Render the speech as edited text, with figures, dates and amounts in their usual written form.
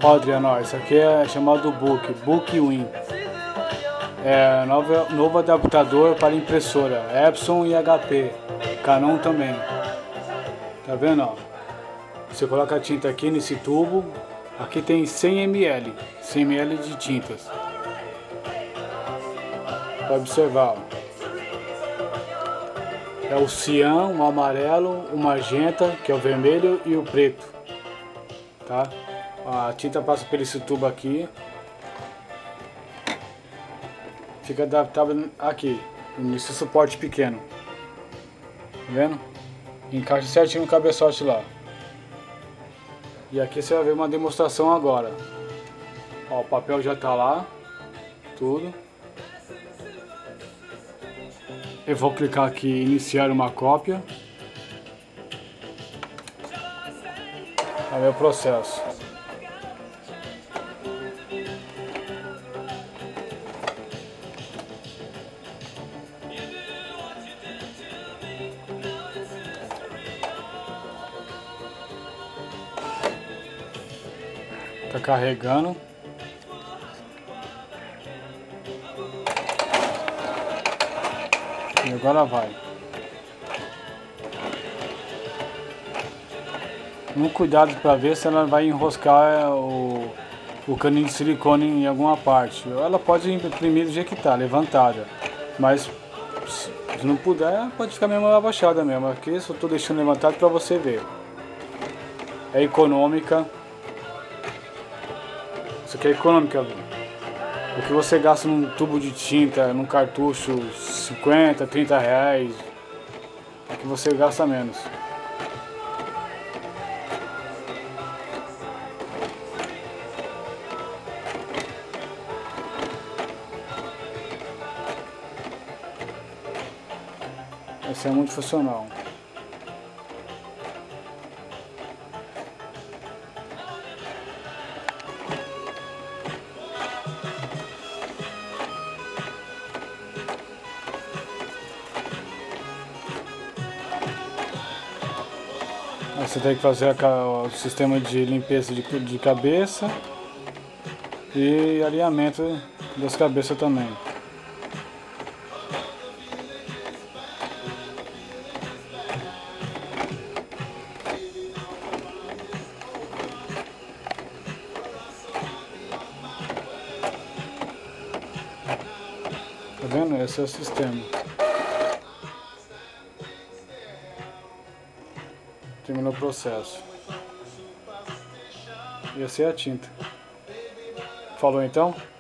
Ó, Adriano, isso aqui é chamado Bookwin. É novo adaptador para impressora, Epson e HP, Canon também. Tá vendo, ó? Você coloca a tinta aqui nesse tubo. Aqui tem 100 ml de tintas. Para observar, ó. É o cian, o amarelo, o magenta, que é o vermelho, e o preto, tá? A tinta passa por esse tubo aqui. Fica adaptável aqui, nesse suporte pequeno. Tá vendo? Encaixa certinho no cabeçote lá. E aqui você vai ver uma demonstração agora. Ó, o papel já tá lá, tudo. Eu vou clicar aqui em iniciar uma cópia. Aí é o processo. Tá carregando. E agora vai. Um cuidado para ver se ela vai enroscar o caninho de silicone em alguma parte. Ela pode imprimir do jeito que tá, levantada. Mas se não puder, pode ficar mesmo abaixada mesmo. Aqui eu só tô deixando levantado para você ver. É econômica. Isso aqui é econômica, viu? O que você gasta num tubo de tinta, num cartucho, 50, 30 reais, aqui você gasta menos. Esse é muito funcional. Aí você tem que fazer o sistema de limpeza de cabeça e alinhamento das cabeças também. Tá vendo? Esse é o sistema. Terminou o processo. E essa é a tinta. Falou então?